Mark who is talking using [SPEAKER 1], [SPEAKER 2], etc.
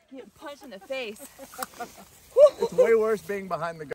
[SPEAKER 1] Get punched in the face.
[SPEAKER 2] It's way worse being behind the gun.